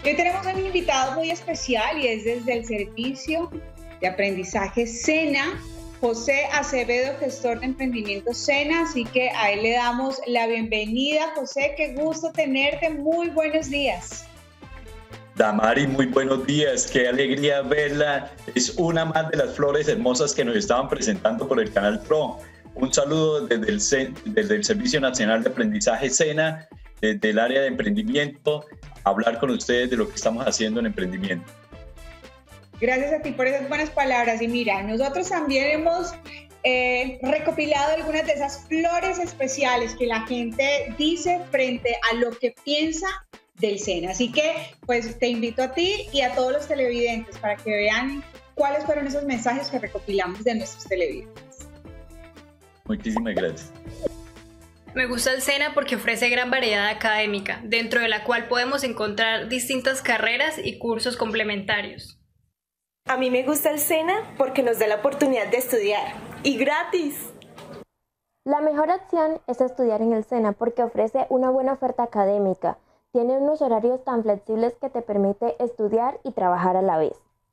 Hoy tenemos un invitado muy especial y es desde el Servicio de Aprendizaje SENA, José Acevedo, gestor de emprendimiento SENA, así que a él le damos la bienvenida. José, qué gusto tenerte, muy buenos días. Damari, muy buenos días, qué alegría verla. Es una más de las flores hermosas que nos estaban presentando por el canal PRO. Un saludo desde el Servicio Nacional de Aprendizaje SENA, desde el área de emprendimiento, hablar con ustedes de lo que estamos haciendo en emprendimiento. Gracias a ti por esas buenas palabras. Y mira, nosotros también hemos recopilado algunas de esas flores especiales que la gente dice frente a lo que piensa del SENA. Así que pues te invito a ti y a todos los televidentes para que vean cuáles fueron esos mensajes que recopilamos de nuestros televidentes. Muchísimas gracias. Me gusta el SENA porque ofrece gran variedad académica, dentro de la cual podemos encontrar distintas carreras y cursos complementarios. A mí me gusta el SENA porque nos da la oportunidad de estudiar, y gratis. La mejor opción es estudiar en el SENA porque ofrece una buena oferta académica. Tiene unos horarios tan flexibles que te permite estudiar y trabajar a la vez.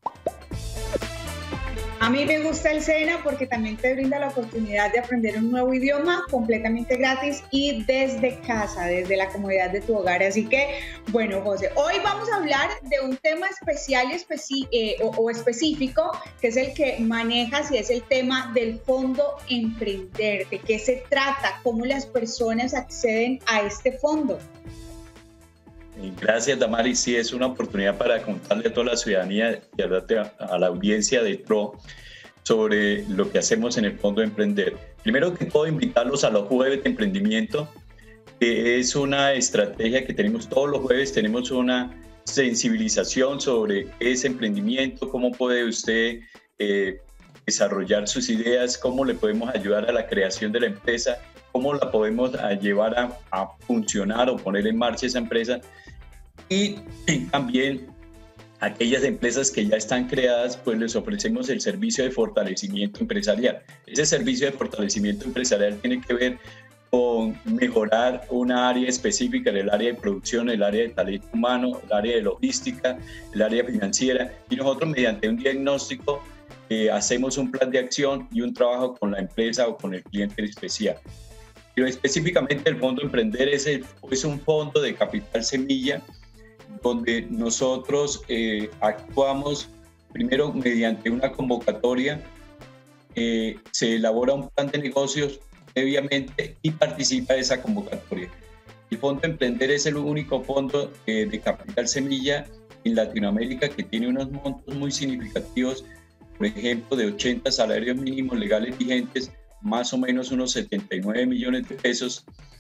A mí me gusta el SENA porque también te brinda la oportunidad de aprender un nuevo idioma completamente gratis y desde casa, desde la comodidad de tu hogar. Así que, bueno, José, hoy vamos a hablar de un tema especial o específico, que es el que manejas y es el tema del Fondo Emprender. ¿De qué se trata? ¿Cómo las personas acceden a este fondo? Gracias, Damari. Sí, es una oportunidad para contarle a toda la ciudadanía y a la audiencia de PRO sobre lo que hacemos en el Fondo Emprender. Primero que todo, invitarlos a los jueves de emprendimiento, que es una estrategia que tenemos todos los jueves. Tenemos una sensibilización sobre qué es emprendimiento, cómo puede usted desarrollar sus ideas, cómo le podemos ayudar a la creación de la empresa, cómo la podemos llevar a funcionar o poner en marcha esa empresa. Y también aquellas empresas que ya están creadas, pues les ofrecemos el servicio de fortalecimiento empresarial. Ese servicio de fortalecimiento empresarial tiene que ver con mejorar una área específica, el área de producción, el área de talento humano, el área de logística, el área financiera. Y nosotros, mediante un diagnóstico, hacemos un plan de acción y un trabajo con la empresa o con el cliente especial. Pero específicamente el Fondo Emprender es un fondo de capital semilla donde nosotros actuamos primero mediante una convocatoria, se elabora un plan de negocios previamente y participa de esa convocatoria. El Fondo Emprender es el único fondo de capital semilla en Latinoamérica que tiene unos montos muy significativos, por ejemplo, de 80 salarios mínimos legales vigentes, más o menos unos 79 millones de pesos.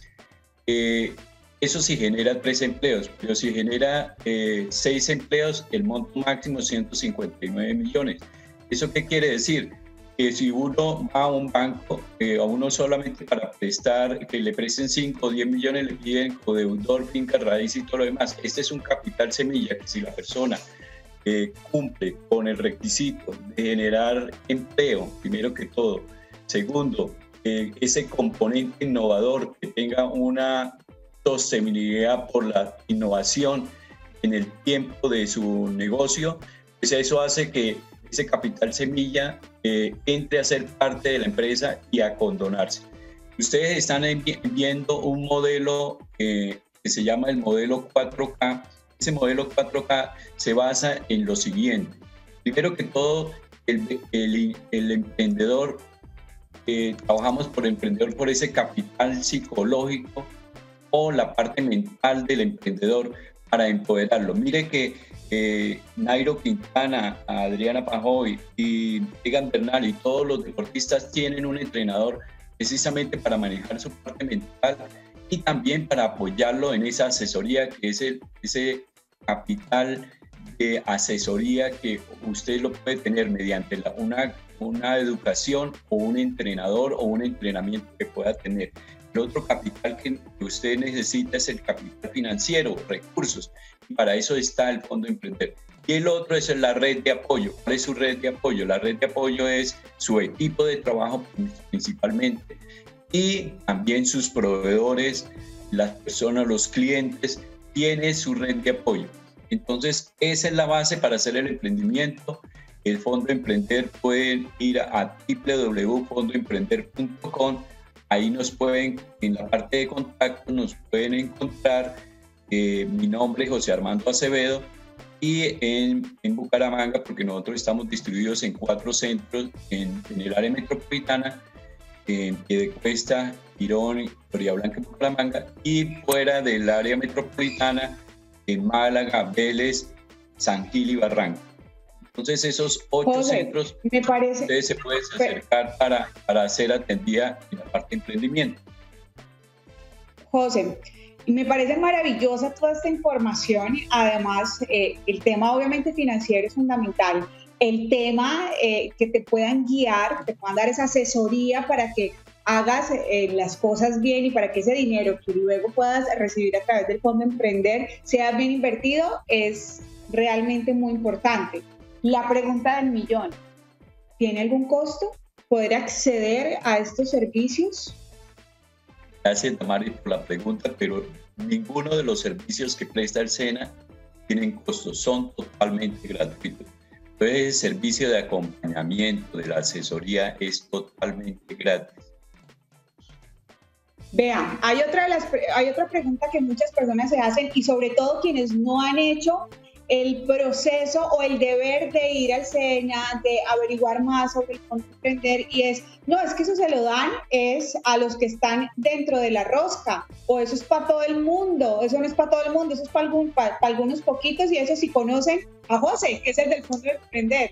Eso sí genera 3 empleos, pero si genera 6 empleos, el monto máximo es 159 millones. ¿Eso qué quiere decir? Que si uno va a un banco, a uno solamente para prestar, que le presten 5 o 10 millones, le piden codeudor, finca, raíz y todo lo demás. Este es un capital semilla que si la persona cumple con el requisito de generar empleo, primero que todo. Segundo, ese componente innovador, que tenga una sostenibilidad por la innovación en el tiempo de su negocio, pues eso hace que ese capital semilla entre a ser parte de la empresa y a condonarse. Ustedes están viendo un modelo que se llama el modelo 4K. Ese modelo 4K se basa en lo siguiente. Primero que todo, el emprendedor, trabajamos por emprendedor por ese capital psicológico o la parte mental del emprendedor para empoderarlo. Mire que Nairo Quintana, Adriana Pajoy y Egan Bernal y todos los deportistas tienen un entrenador precisamente para manejar su parte mental y también para apoyarlo en esa asesoría, que es ese capital de asesoría que usted lo puede tener mediante una educación o un entrenador o un entrenamiento que pueda tener. El otro capital que usted necesita es el capital financiero, recursos, y para eso está el Fondo Emprender. Y el otro es la red de apoyo. ¿Cuál es su red de apoyo? La red de apoyo es su equipo de trabajo principalmente y también sus proveedores, las personas, los clientes, tiene su red de apoyo. Entonces, esa es la base para hacer el emprendimiento. El Fondo Emprender, pueden ir a www.fondoemprender.com. Ahí nos pueden, en la parte de contacto, nos pueden encontrar. Mi nombre es José Armando Acevedo, y en Bucaramanga, porque nosotros estamos distribuidos en 4 centros en el área metropolitana, en Piedecuesta, Girón, Floridablanca y Bucaramanga, y fuera del área metropolitana en Málaga, Vélez, San Gil y Barranca. Entonces esos 8 centros ustedes se pueden acercar para ser atendida en la parte de emprendimiento. José, me parece maravillosa toda esta información. Además, el tema obviamente financiero es fundamental. El tema que te puedan guiar, que te puedan dar esa asesoría para que hagas las cosas bien y para que ese dinero que luego puedas recibir a través del Fondo Emprender sea bien invertido, es realmente muy importante. La pregunta del millón, ¿tiene algún costo poder acceder a estos servicios? Gracias, Damaris, por la pregunta, pero ninguno de los servicios que presta el SENA tienen costos, son totalmente gratuitos. Entonces, el servicio de acompañamiento, de la asesoría, es totalmente gratis. Vean, hay otra pregunta que muchas personas se hacen, y sobre todo quienes no han hecho el proceso o el deber de ir al SENA, de averiguar más sobre el Fondo Emprender, y es que eso se lo dan es a los que están dentro de la rosca, o eso es para todo el mundo. Eso no es para todo el mundo, eso es para algunos poquitos, y eso sí conocen a José, que es el del Fondo Emprender.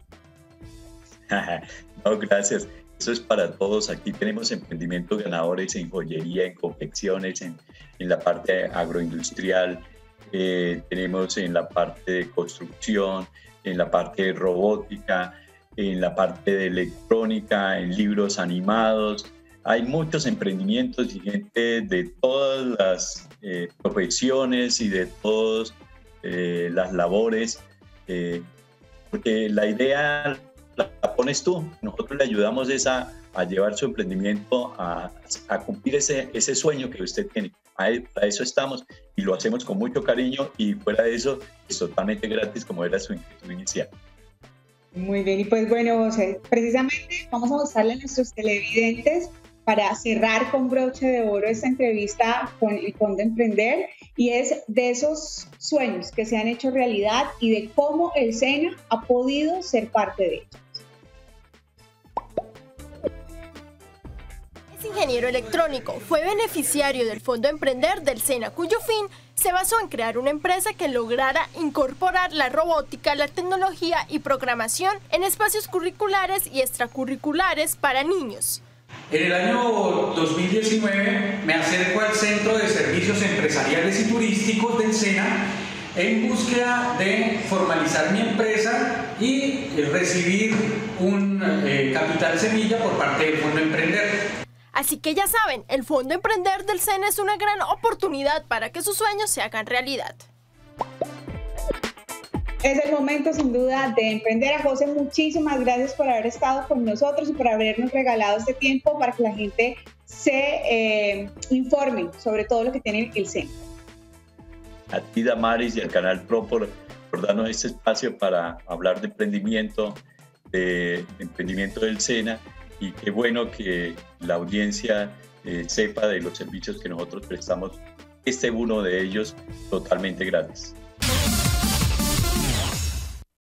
No, gracias. Eso es para todos. Aquí tenemos emprendimientos ganadores en joyería, en confecciones, en la parte agroindustrial. Tenemos en la parte de construcción, en la parte de robótica, en la parte de electrónica, en libros animados. Hay muchos emprendimientos y gente de todas las profesiones y de todas las labores, porque la idea la pones tú. Nosotros le ayudamos a llevar su emprendimiento a cumplir ese sueño que usted tiene. Para eso estamos, y lo hacemos con mucho cariño, y fuera de eso es totalmente gratis, como era su inquietud inicial. Muy bien, y pues bueno, José, precisamente vamos a mostrarle a nuestros televidentes, para cerrar con broche de oro esta entrevista con el Fondo Emprender, y es de esos sueños que se han hecho realidad y de cómo el SENA ha podido ser parte de ellos. Ingeniero electrónico, fue beneficiario del Fondo Emprender del SENA, cuyo fin se basó en crear una empresa que lograra incorporar la robótica, la tecnología y programación en espacios curriculares y extracurriculares para niños. En el año 2019 me acerco al Centro de Servicios Empresariales y Turísticos del SENA en búsqueda de formalizar mi empresa y recibir un capital semilla por parte del Fondo Emprender. Así que ya saben, el Fondo Emprender del SENA es una gran oportunidad para que sus sueños se hagan realidad. Es el momento, sin duda, de emprender. A José, muchísimas gracias por haber estado con nosotros y por habernos regalado este tiempo para que la gente se informe sobre todo lo que tiene el SENA. A ti, Damaris, y al Canal Pro por darnos este espacio para hablar de emprendimiento del SENA. Y qué bueno que la audiencia sepa de los servicios que nosotros prestamos, uno de ellos totalmente gratis.